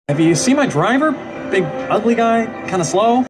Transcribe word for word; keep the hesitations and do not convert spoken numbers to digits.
Have you seen my driver? Big, ugly guy, kinda slow?